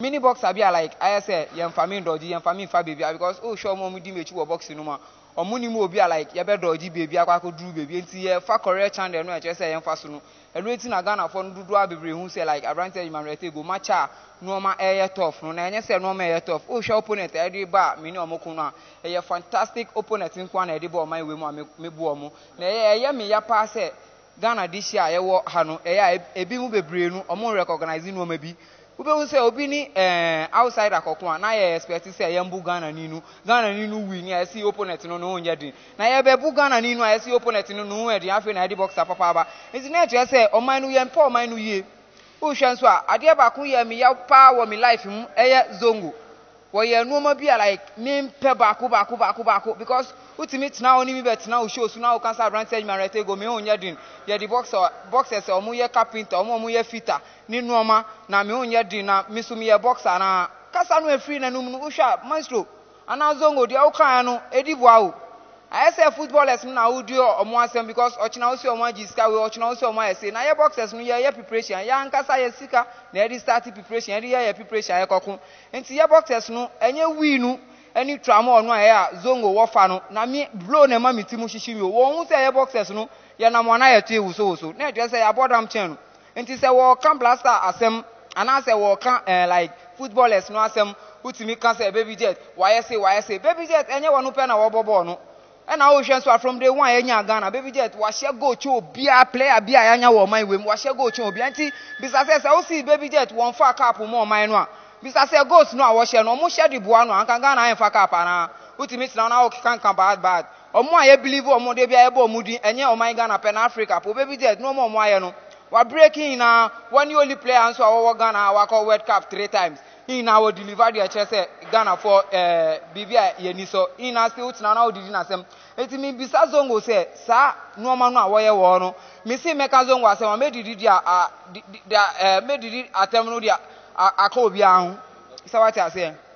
mini box abi like I say yem family dodgy yem family fa baby because oh show mom di mechi wo box no ma omuni mu obi like ye be dodgy baby akwa ko duru baby enti ye fa correct channel no e che say yem fa so no elu eti na Ghana for dudu abebre hu say like Abrante Emmanuel Tagoe matcha no ma eye tough no na enye say no ma eye tough oh show opponent e dey ba mini omoko no a ye fantastic opponent nkwa na e dey ba o man we mu mebu omo na ye me ya pa say Ghana this year ye wo ha no ebi mu bebre no omo recognize no ma bi ube say obi ni outside akoko na ye expect say ye mbu Ghana ninu win ya see opponent no no nya din na ye be bu Ghana ninu a see opponent no no e din afi na e boxer papa aba nti na e say oman no ye mpa oman no ye o hwe nso a ade ba ko ye me ya pa wo me life mu eye zongo wo ye no ma bia like me mpe baako because utimi tena oni mi be tena o show so na o kan sa Abrante Emmanuel Tagoe me onya din ye di boxers omo ye carpenter omo ye fitter ni nuoma na me onya din na me so me ye boxer na kasa no efiri na num no hwa maestro ana zongo dia o kan no edi boa o I say footballers na audio omo asem because ochina o si omo agiska we ochina o si omo ese na ye boxers no ye preparation ya nkasa ye sika na ye start preparation ye preparation ye kokun enti ye boxers no enye winu any trauma ono a zongo wo fa no na me blow na ma mitimu hihyi mi wo hu say ye boxers no ye na mo na ye to ewuso na e say abodam chen no enti say wo kan blaster asem ana say wo kan like footballers no asem utimi kan say baby jet why say baby jet enye wo no pe na wo bobo no and I was from the one enya Ghana baby jet wa share go cho bia player bia yanya wo man wem wa share go cho bia nti bisa say o see baby jet won fa cap mo man no a bisa say goals no a wo share no mo share the boa no an kan Ghana en fa cap na ultimate na o kan bad o mo aye believe o mo de bia e bo mu din enye o man Ghana pe na Africa po baby jet no mo aye no wa breaking na one only player and so our Ghana wa call World Cup 3 times he now deliver the say Ghana for bibia yeni so he na still utina na odidi na sem eti mi bisa zongo say sa no ma no a wo ye wo no mi si meka zongo asem ma medidi dia medidi atem no dia aka obi ahun isa what I say